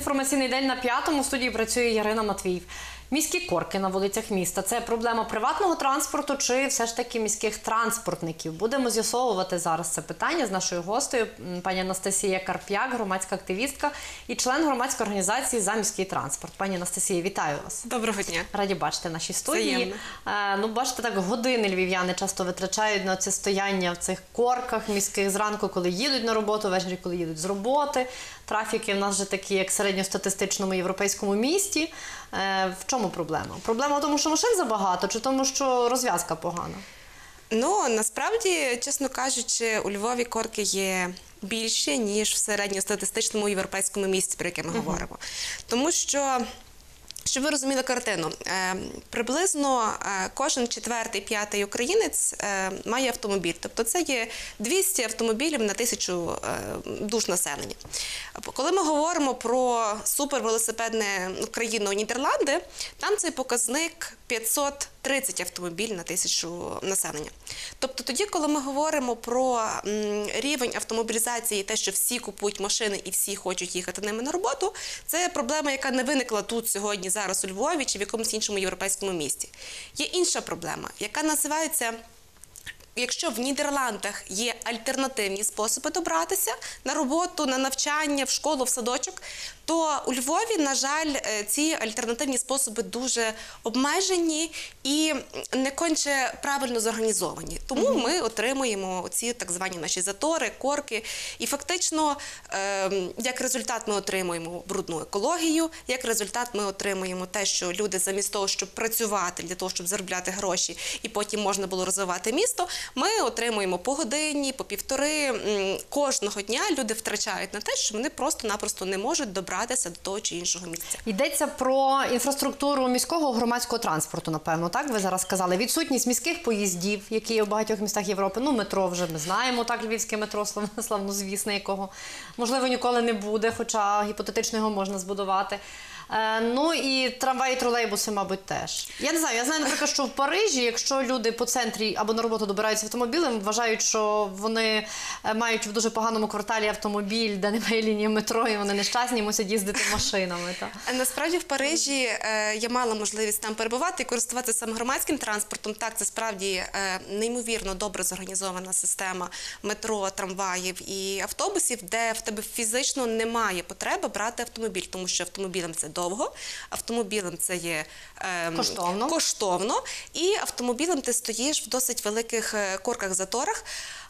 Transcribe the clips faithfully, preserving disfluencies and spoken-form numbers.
інформаційний день на п'ятому. У студії працює Ярина Матвіїв. Міські корки на вулицях міста – це проблема приватного транспорту чи все ж таки міських транспортників? Будемо з'ясовувати зараз це питання з нашою гостею, пані Анастасія Карп'як, громадська активістка і член громадської організації «За міський транспорт». Пані Анастасія, вітаю вас. Доброго дня. Раді бачити в нашій студії. Взаємно. Е, ну, бачите, так години львів'яни часто витрачають на це стояння в цих корках міських зранку, коли їдуть на роботу, ввечері, коли їдуть з роботи. Трафіки в нас вже такі, як в середньостатистичному європейському місті. Е, в чому проблема? Проблема в тому, що машин забагато, чи тому, що розв'язка погана? Ну, насправді, чесно кажучи, у Львові корки є більші, ніж в середньостатистичному європейському місті, про яке ми uh-huh. говоримо. Тому що, щоб ви розуміли картину, е, приблизно е, кожен четвертий, п'ятий українець е, має автомобіль. Тобто це є двісті автомобілів на тисячу е, душ населення. Коли ми говоримо про супервелосипедне країну Нідерланди, там цей показник п'ятсот тридцять автомобілів на тисячу населення. Тобто тоді, коли ми говоримо про м, рівень автомобілізації, те, що всі купують машини і всі хочуть їхати ними на роботу, це проблема, яка не виникла тут сьогодні, зараз у Львові чи в якомусь іншому європейському місті. Є інша проблема, яка називається: якщо в Нідерландах є альтернативні способи добратися на роботу, на навчання, в школу, в садочок, то у Львові, на жаль, ці альтернативні способи дуже обмежені і не конче правильно зорганізовані. Тому mm-hmm. ми отримуємо ці так звані наші затори, корки. І фактично, як результат, ми отримуємо брудну екологію, як результат ми отримуємо те, що люди замість того, щоб працювати, для того, щоб заробляти гроші, і потім можна було розвивати місто, ми отримуємо по годині, по півтори. Кожного дня люди втрачають на те, що вони просто-напросто не можуть добратися до того чи іншого місця. Йдеться про інфраструктуру міського громадського транспорту, напевно, так? Ви зараз сказали. Відсутність міських поїздів, які є в багатьох містах Європи. Ну, метро вже ми знаємо, так, львівське метро, славнозвісне, якого, можливо, ніколи не буде, хоча гіпотетично його можна збудувати. Е, ну і трамваї, тролейбуси, мабуть, теж. Я не знаю, я знаю, наприклад, що в Парижі, якщо люди по центрі або на роботу добираються автомобілем, вважають, що вони мають в дуже поганому кварталі автомобіль, де немає лінії метро, і вони нещасні, мусять їздити машинами. Та. Насправді в Парижі е, я мала можливість там перебувати і користуватися саме громадським транспортом. Так, це справді е, неймовірно добре зорганізована система метро, трамваїв і автобусів, де в тебе фізично немає потреби брати автомобіль, тому що автомобілем це довго, автомобілем це є е, коштовно. коштовно, і автомобілем ти стоїш в досить великих корках-заторах,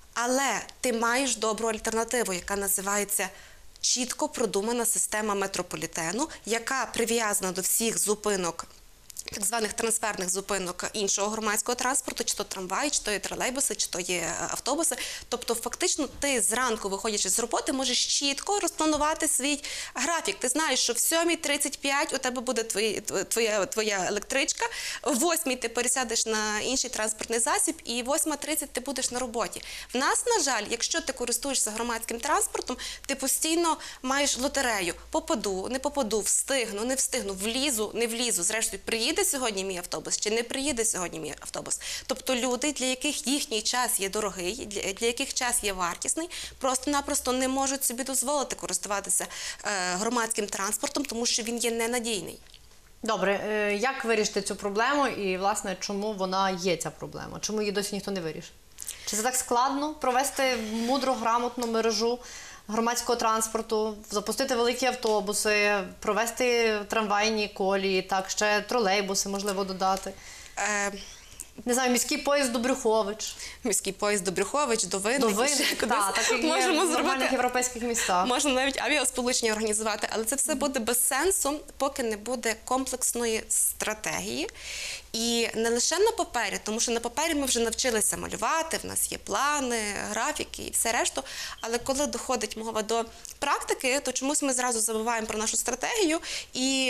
але ти маєш добру альтернативу, яка називається чітко продумана система метрополітену, яка прив'язана до всіх зупинок, так званих трансферних зупинок іншого громадського транспорту, чи то трамваї, чи то є тролейбуси, чи то є автобуси. Тобто, фактично, ти зранку, виходячи з роботи, можеш чітко розпланувати свій графік. Ти знаєш, що в сьомій тридцять п'ять у тебе буде твої, твоя, твоя електричка, в восьмій ти пересядеш на інший транспортний засіб, і восьма тридцять ти будеш на роботі. В нас, на жаль, якщо ти користуєшся громадським транспортом, ти постійно маєш лотерею. Попаду, не попаду, встигну, не встигну, влізу, не влізу. Зрештою, приїду сьогодні мій автобус, чи не приїде сьогодні мій автобус. Тобто люди, для яких їхній час є дорогий, для, для яких час є вартісний, просто-напросто не можуть собі дозволити користуватися е, громадським транспортом, тому що він є ненадійний. Добре, е, як вирішити цю проблему і, власне, чому вона є, ця проблема? Чому її досі ніхто не вирішив? Чи це так складно провести мудру, грамотну мережу громадського транспорту, запустити великі автобуси, провести трамвайні колії, так, ще тролейбуси, можливо, додати? Е... Не знаю, міський поїзд до Брюхович. Міський поїзд до Брюхович, до Винниці. До Винниці, так, так як є в нормальних європейських містах. Можна навіть авіасполучення організувати, але це все буде без сенсу, поки не буде комплексної стратегії. І не лише на папері, тому що на папері ми вже навчилися малювати, в нас є плани, графіки і все решту, але коли доходить мова до практики, то чомусь ми зразу забуваємо про нашу стратегію, і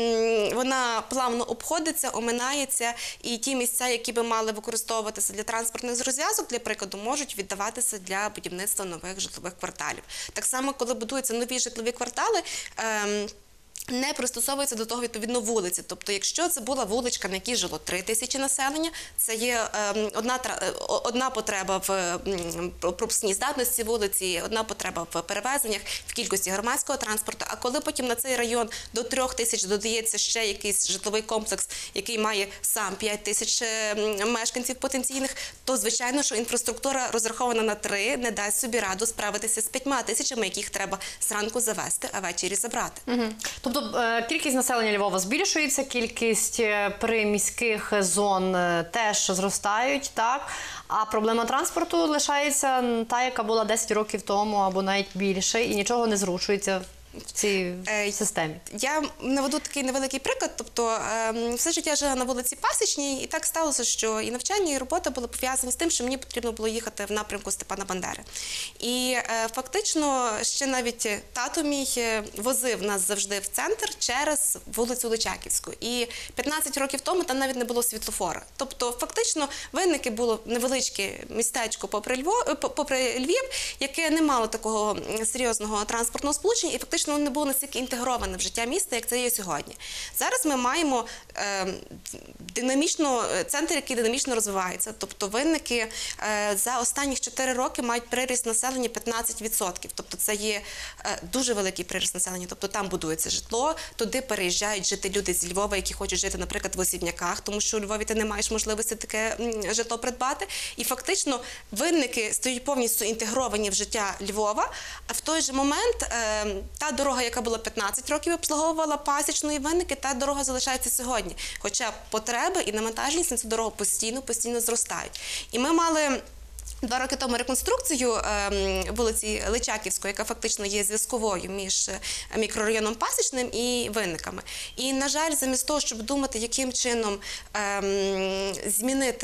м, вона плавно обходиться, оминається, і ті місця, які би мали використовуватися для транспортних розв'язок, для прикладу, можуть віддаватися для будівництва нових житлових кварталів. Так само, коли будуються нові житлові квартали, ем, не пристосовується до того відповідно вулиці. Тобто, якщо це була вуличка, на якій жило три тисячі населення, це є е, одна, тра- одна потреба в м, пропускній здатності вулиці, одна потреба в перевезеннях, в кількості громадського транспорту. А коли потім на цей район до трьох тисяч додається ще якийсь житловий комплекс, який має сам п'ять тисяч е, мешканців потенційних, то звичайно, що інфраструктура розрахована на три не дасть собі раду справитися з п'ятьма тисячами, яких треба зранку завести, а ввечері забрати. Мгм. Тобто е, кількість населення Львова збільшується, кількість е, приміських зон е, теж зростають, так? А проблема транспорту лишається м, та, яка була десять років тому або навіть більше, і нічого не зрушується в цій Е, системі. Я наведу такий невеликий приклад. Тобто, ем, все життя жила на вулиці Пасічній, і так сталося, що і навчання, і робота були пов'язані з тим, що мені потрібно було їхати в напрямку Степана Бандери. І е, фактично ще навіть тато мій е, возив нас завжди в центр через вулицю Личаківську. І п'ятнадцять років тому там навіть не було світлофора. Тобто, фактично, Винники було невеличке містечко попри Львов, е, попри Львів, яке не мало такого м, серйозного транспортного сполучення, і фактично воно не було настільки інтегроване в життя міста, як це є сьогодні. Зараз ми маємо е, динамічно, центр, який динамічно розвивається. Тобто Винники е, за останні чотири роки мають приріст населення п'ятнадцять відсотків. Тобто це є е, дуже великий приріст населення. Тобто там будується житло, туди переїжджають жити люди з Львова, які хочуть жити, наприклад, в Осібняках, тому що у Львові ти не маєш можливості таке м, житло придбати. І фактично Винники стають повністю інтегровані в життя Львова, а в той же момент е, та дорога, яка була п'ятнадцять років, обслуговувала Пасічну і Винники, та дорога залишається сьогодні. Хоча потреби і навантаженість на цю дорогу постійно, постійно зростають. І ми мали два роки тому реконструкцію е, вулиці Личаківської, яка фактично є зв'язковою між мікрорайоном Пасічним і Винниками. І, на жаль, замість того, щоб думати, яким чином е, змінити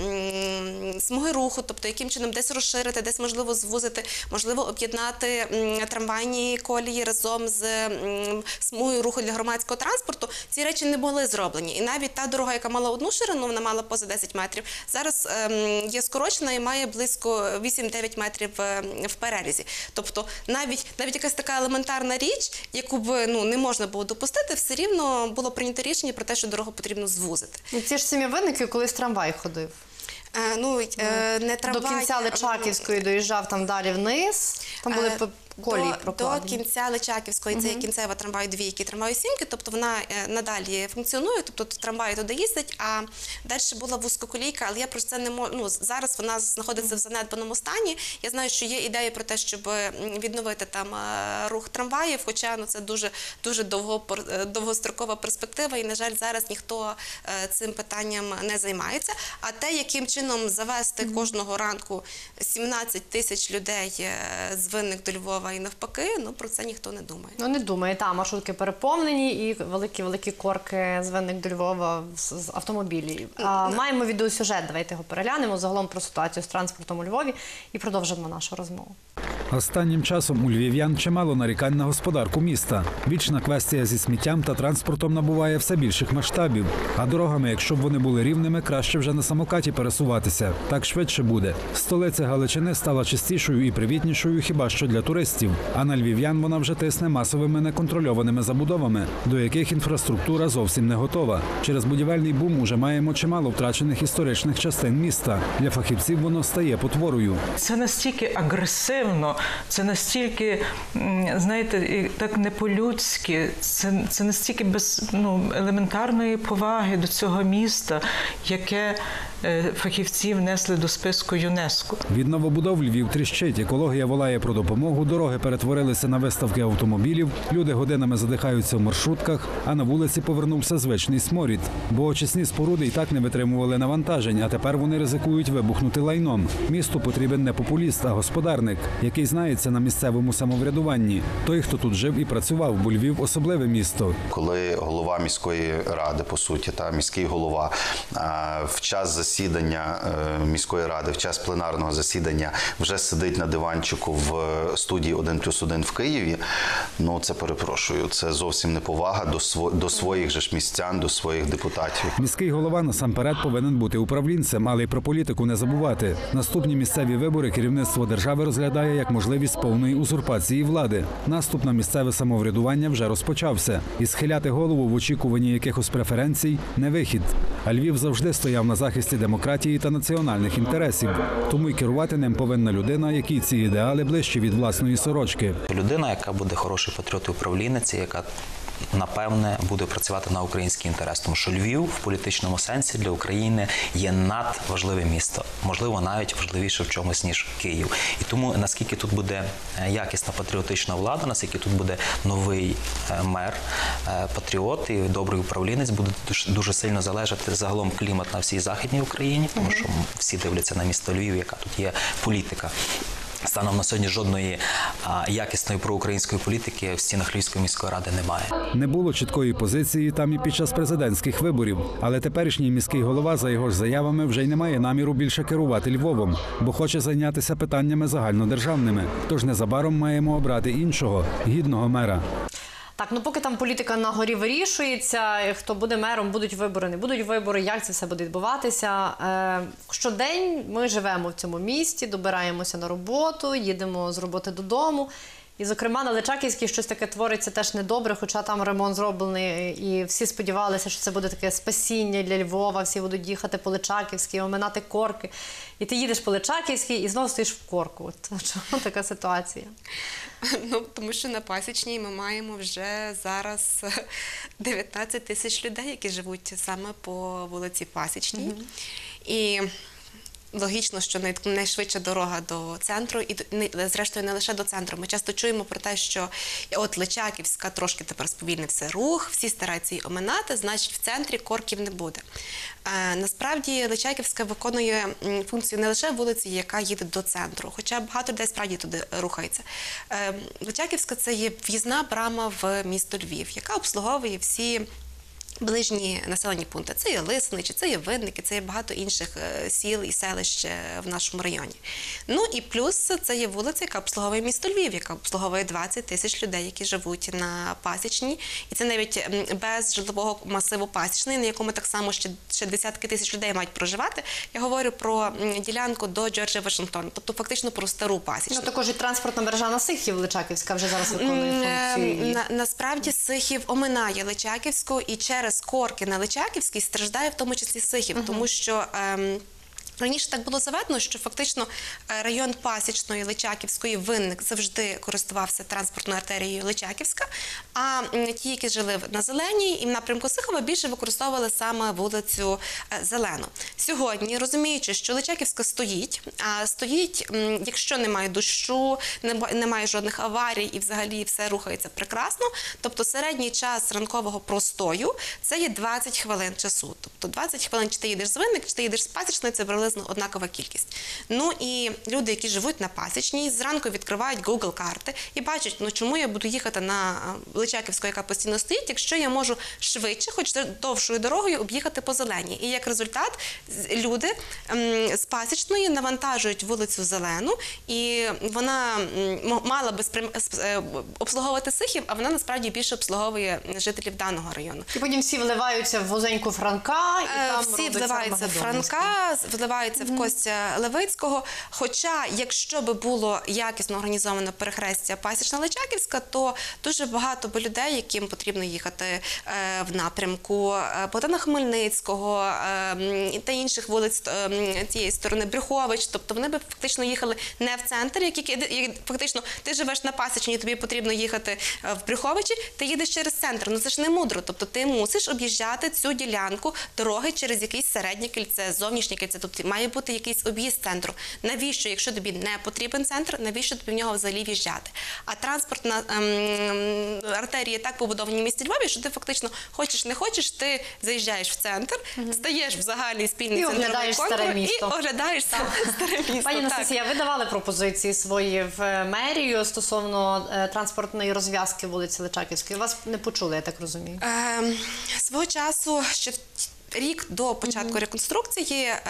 е, смуги руху, тобто яким чином десь розширити, десь можливо звузити, можливо об'єднати е, трамвайні колії разом з е, смугою руху для громадського транспорту, ці речі не були зроблені. І навіть та дорога, яка мала одну ширину, вона мала поза десять метрів, зараз е, є скорочена і має близько близько вісім-дев'ять метрів в перерізі. Тобто навіть, навіть якась така елементарна річ, яку б ну, не можна було допустити, все рівно було прийнято рішення про те, що дорогу потрібно звузити. І ці ж самі Винники, колись трамвай ходив. Е, ну, е, не трамвай, до кінця Личаківської доїжджав там далі вниз, там були Е, колії до, прокладені. До кінця Личаківської, це є кінцева трамваю двійки, трамваю сімки, тобто вона е, надалі функціонує, тобто трамваї туди їздять, а далі була вузькоколійка, але я про це не можу, ну, зараз вона знаходиться в занедбаному стані. Я знаю, що є ідея про те, щоб відновити там е, рух трамваїв, хоча ну, це дуже, дуже довго, довгострокова перспектива, і, на жаль, зараз ніхто е, цим питанням не займається. А те, яким чином завести mm-hmm. кожного ранку сімнадцять тисяч людей е, з Винник до Львова і навпаки, ну про це ніхто не думає. Ну не думає, та маршрутки переповнені і великі-великі корки з Винник до Львова з, з автомобілів. А, маємо відеосюжет, давайте його переглянемо, загалом про ситуацію з транспортом у Львові і продовжимо нашу розмову. Останнім часом у львів'ян чимало нарікань на господарку міста. Вічна квестія зі сміттям та транспортом набуває все більших масштабів. А дорогами, якщо б вони були рівними, краще вже на самокаті пересуватися. Так швидше буде. Столиця Галичини стала чистішою і привітнішою хіба що для туристів. А на львів'ян вона вже тисне масовими неконтрольованими забудовами, до яких інфраструктура зовсім не готова. Через будівельний бум уже маємо чимало втрачених історичних частин міста. Для фахівців воно стає потворою. Це настільки агресивно, це настільки, знаєте, так не по-людськи, це, це настільки без ну, елементарної поваги до цього міста, яке фахівці внесли до списку ЮНЕСКО. Від новобудов Львів тріщить, екологія волає про допомогу, дороги перетворилися на виставки автомобілів, люди годинами задихаються в маршрутках, а на вулиці повернувся звичний сморід. Бо очисні споруди й так не витримували навантажень, а тепер вони ризикують вибухнути лайном. Місту потрібен не популіст, а господарник, який знається на місцевому самоврядуванні. Той, хто тут жив і працював, бо Львів – особливе місто. Коли голова міської ради, по суті, та міський голова, в час засідання міської ради, в час пленарного засідання вже сидить на диванчику в студії один плюс один в Києві, ну це перепрошую, це зовсім неповага до, сво, до своїх же ж містян, до своїх депутатів. Міський голова насамперед повинен бути управлінцем, але й про політику не забувати. Наступні місцеві вибори керівництво держави розглядає як можливість повної узурпації влади. Наступ на місцеве самоврядування вже розпочався. І схиляти голову в очікуванні якихось преференцій – не вихід. А Львів завжди стояв на захисті демократії та національних інтересів. Тому й керувати ним повинна людина, якій ці ідеали ближчі від власної сорочки. Людина, яка буде хороший патріот і управлінець, яка напевне буде працювати на український інтерес, тому що Львів в політичному сенсі для України є надважливе місто, можливо, навіть важливіше в чомусь, ніж Київ. І тому наскільки тут буде якісна патріотична влада, наскільки тут буде новий мер, патріот і добрий управлінець, буде дуже сильно залежати загалом клімат на всій Західній Україні, тому що всі дивляться на місто Львів, яка тут є політика. Станом на сьогодні жодної а, якісної проукраїнської політики в стінах Львівської міської ради немає. Не було чіткої позиції там і під час президентських виборів. Але теперішній міський голова, за його ж заявами, вже й не має наміру більше керувати Львовом, бо хоче зайнятися питаннями загальнодержавними. Тож незабаром маємо обрати іншого, гідного мера. Так, ну поки там політика на горі вирішується, хто буде мером, будуть вибори, не будуть вибори, як це все буде відбуватися. Е, щодень ми живемо в цьому місті, добираємося на роботу, їдемо з роботи додому. І, зокрема, на Личаківській щось таке твориться теж недобре, хоча там ремонт зроблений, і всі сподівалися, що це буде таке спасіння для Львова, всі будуть їхати по Личаківській, оминати корки. І ти їдеш по Личаківській і знову стоїш в корку. От чому така ситуація? Ну, тому що на Пасічній ми маємо вже зараз дев'ятнадцять тисяч людей, які живуть саме по вулиці Пасічній. Mm-hmm. І логічно, що найшвидша дорога до центру, і зрештою не лише до центру. Ми часто чуємо про те, що от Личаківська трошки тепер сповільнився рух, всі стараються її оминати, значить в центрі корків не буде. Е, насправді Личаківська виконує функцію не лише вулиці, яка їде до центру, хоча багато людей справді туди рухається. Е, Личаківська – це є в'їзна брама в місто Львів, яка обслуговує всі ближні населені пункти. Це є Лисиничі, це є Винники, це є багато інших сіл і селищ в нашому районі. Ну і плюс це є вулиця, яка обслуговує місто Львів, яка обслуговує двадцять тисяч людей, які живуть на Пасічній. І це навіть без житлового масиву Пасічної, на якому так само ще, ще десятки тисяч людей мають проживати. Я говорю про ділянку до Джорджа Вашингтона, тобто фактично про стару Пасічну. Ну також і транспортна мережа на Сихів Личаківська вже зараз виконує функцію. На, насправді Сихів оминає Личаківську і через Через корки на Личаківській страждає в тому числі Сихів, uh-huh. тому що ем, раніше так було заведено, що фактично район Пасічної, Личаківської, Винник завжди користувався транспортною артерією Личаківська, а ті, які жили на Зеленій і в напрямку Сихова, більше використовували саме вулицю Зелену. Сьогодні, розуміючи, що Личаківська стоїть, а стоїть, якщо немає дощу, немає жодних аварій і взагалі все рухається прекрасно, тобто середній час ранкового простою – це є двадцять хвилин часу. Тобто двадцять хвилин, чи ти їдеш з Винник, чи ти їдеш з Пасічної, це приблизно однакова кількість. Ну і люди, які живуть на Пасічній, зранку відкривають Google карти і бачать, ну чому я буду їхати на Личаківську, яка постійно стоїть, якщо я можу швидше, хоч довшою дорогою, об'їхати по Зеленій. І як результат, люди м, з Пасічної навантажують вулицю Зелену, і вона м, мала би спрям... обслуговувати Сихів, а вона насправді більше обслуговує жителів даного району. І потім всі вливаються в вузеньку Франка, і там всі вливаються в Франка, вливаються mm-hmm. в Костя Левицького. Хоча, якщо би було якісно організовано перехрестя Пасічна-Личаківська, то дуже багато би людей, яким потрібно їхати е, в напрямку Богдана Хмельницького е, та інших вулиць е, тієї сторони, Брюхович, тобто вони би фактично їхали не в центр, як, як, як фактично ти живеш на Пасічній, тобі потрібно їхати в Брюховичі, ти їдеш через центр. Ну це ж не мудро, тобто ти мусиш об'їжджати цю ділянку дороги через якийсь середнє кільце, зовнішнє кільце, тобто має бути якийсь об'їзд центру. Навіщо, якщо тобі не потрібен центр, навіщо тобі в нього взагалі в'їжджати? А транспортна ем, артерія так побудовані в місті Львові, що ти фактично хочеш не хочеш, ти заїжджаєш в центр, угу. стаєш в загальний спільний і центровий контур і оглядаєш старе місто. Пані Анастасія, ви давали пропозиції свої в мерію стосовно е, транспортної розв'язки вулиці Личаківської. Вас не почули, я так розумію? Е, свого часу, ще рік до початку mm-hmm. реконструкції е,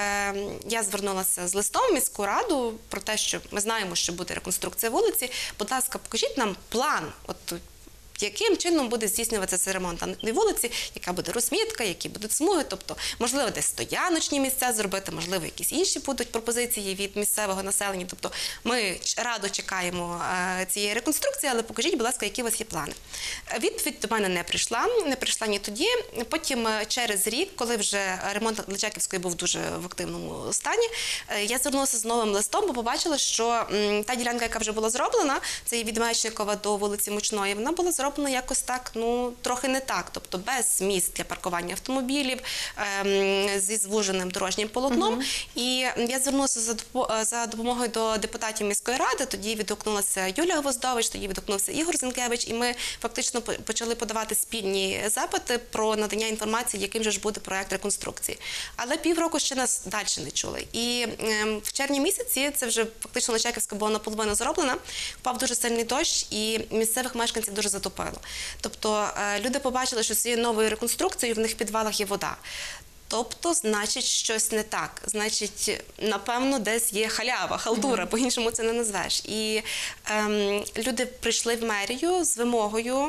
я звернулася з листом в міську раду про те, що ми знаємо, що буде реконструкція вулиці. Будь ласка, покажіть нам план, от яким чином буде здійснюватися ремонт даної вулиці, яка буде розмітка, які будуть смуги, тобто, можливо, десь стояночні місця зробити, можливо, якісь інші будуть пропозиції від місцевого населення. Тобто ми радо чекаємо цієї реконструкції, але покажіть, будь ласка, які у вас є плани. Відповідь до мене не прийшла, не прийшла ні тоді. Потім через рік, коли вже ремонт Личаківської був дуже в активному стані, я звернулася з новим листом, бо побачила, що та ділянка, яка вже була зроблена, це є від Мечникова до вулиці Мучної, вона була зроблена якось так, ну, трохи не так, тобто без місць для паркування автомобілів, ем, зі звуженим дорожнім полотном. Uh-huh. І я звернулася за, за допомогою до депутатів міської ради, тоді відгукнулася Юлія Гвоздович, тоді відгукнувся Ігор Зінкевич, і ми фактично почали подавати спільні запити про надання інформації, яким же ж буде проект реконструкції. Але півроку ще нас далі не чули. І ем, в червні місяці, це вже фактично Личаківська була наполовину зроблена, впав дуже сильний дощ і місцевих мешканців дуже затопило. Тобто е, люди побачили, що з цією новою реконструкцією в них в підвалах є вода. Тобто, значить, щось не так. Значить, напевно, десь є халява, халтура, по-іншому це не назвеш. І ем, люди прийшли в мерію з вимогою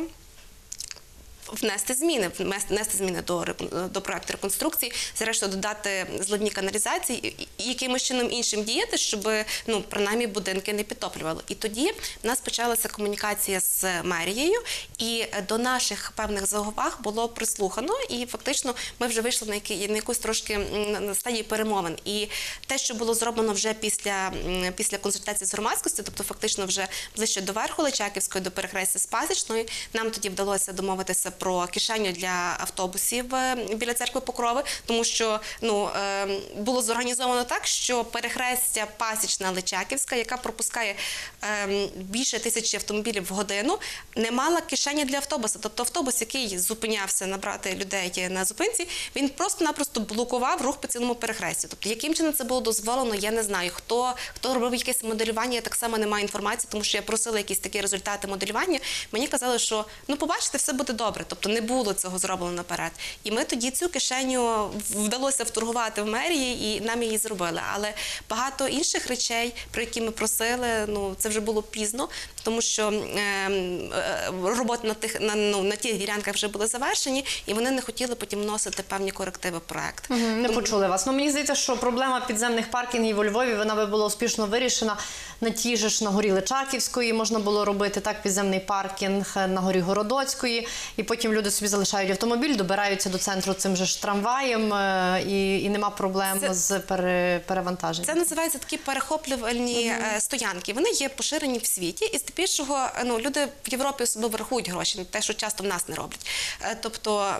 внести зміни, внести зміни до, до проекту реконструкції, зрештою додати зливні каналізації і якимось чином іншим діяти, щоб, ну, принаймні, будинки не підтоплювало. І тоді в нас почалася комунікація з мерією, і до наших певних зауваг було прислухано, і фактично ми вже вийшли на, які, на якусь трошки на стадії перемовин. І те, що було зроблено вже після, після консультації з громадськістю, тобто фактично вже ближче до верху Личаківської, до перехрестя з Пасічної, нам тоді вдалося домовитися про кишеню для автобусів біля церкви Покрови, тому що, ну, було зорганізовано так, що перехрестя Пасічна Личаківська, яка пропускає більше тисячі автомобілів в годину, не мала кишені для автобуса. Тобто автобус, який зупинявся набрати людей на зупинці, він просто-напросто блокував рух по цілому перехресті. Тобто, яким чином це було дозволено, я не знаю. Хто, хто робив якесь моделювання, я так само не маю інформації, тому що я просила якісь такі результати моделювання. Мені казали, що, ну, побачите, все буде добре. Тобто не було цього зроблено наперед. І ми тоді цю кишеню вдалося вторгувати в мерії, і нам її зробили. Але багато інших речей, про які ми просили, ну, це вже було пізно, тому що е, роботи на тих, на, ну, на тих ділянках вже були завершені, і вони не хотіли потім вносити певні корективи в проект. Угу, не тому... почули вас. Ну, мені здається, що проблема підземних паркінгів у Львові, вона би була успішно вирішена на тій же ж на горі Личаківської, можна було робити так підземний паркінг на горі Городоцької, і потім люди собі залишають автомобіль, добираються до центру цим же ж трамваєм, і, і нема проблем це, з пере, перевантаженням. Це називається такі перехоплювальні uh-huh. стоянки. Вони є поширені в світі, і здебільшого, ну, люди в Європі собі рахують гроші, те, що часто в нас не роблять. Тобто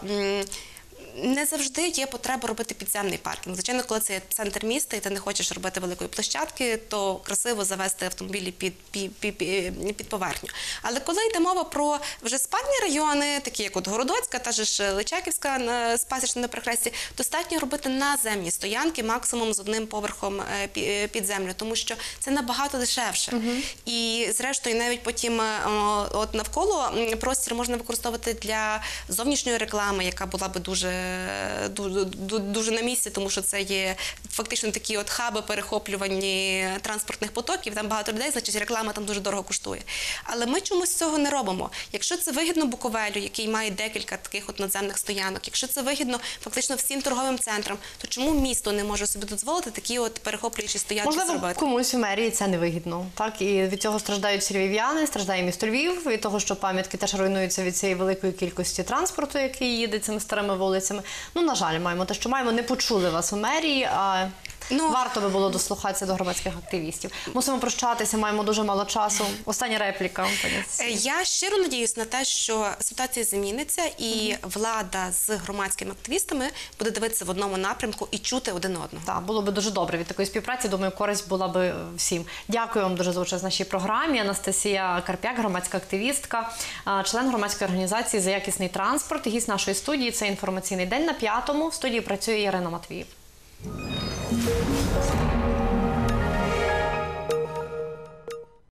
не завжди є потреба робити підземний паркінг. Звичайно, коли це є центр міста і ти не хочеш робити великої площадки, то красиво завести автомобілі під, під, під, під поверхню. Але коли йде мова про вже спальні райони, такі як от Городоцька, та ж Личаківська з Пасічної на перехресті, достатньо робити наземні стоянки, максимум з одним поверхом під землю, тому що це набагато дешевше. Uh-huh. І зрештою навіть потім от навколо простір можна використовувати для зовнішньої реклами, яка була би дуже Дуже, дуже на місці, тому що це є фактично такі от хаби перехоплювані транспортних потоків, там багато людей, значить реклама там дуже дорого коштує. Але ми чомусь цього не робимо. Якщо це вигідно Буковелю, який має декілька таких от надземних стоянок, якщо це вигідно фактично всім торговим центрам, то чому місто не може собі дозволити такі от перехоплюючі стоянки Можливо, зробити? Можливо, комусь у мерії це не вигідно. Так? І від цього страждають всі львів'яни, страждає місто Львів, від того, що пам'ятки теж руйнуються від цієї великої кількості транспорту, який їде цими старими вулицями. Ну, на жаль, маємо те, що маємо. Не почули вас у мерії, а ну, варто би було дослухатися до громадських активістів. Мусимо прощатися, маємо дуже мало часу. Остання репліка. Я щиро надіюсь на те, що ситуація зміниться і mm-hmm. влада з громадськими активістами буде дивитися в одному напрямку і чути один одного. Так, було би дуже добре від такої співпраці. Думаю, користь була би всім. Дякую вам дуже за участь в нашій програмі. Анастасія Карп'як, громадська активістка, член громадської організації «За якісний транспорт». Гість нашої студії – це інформаційний день на п'ятому. В студії працює Ірина Матвіїв.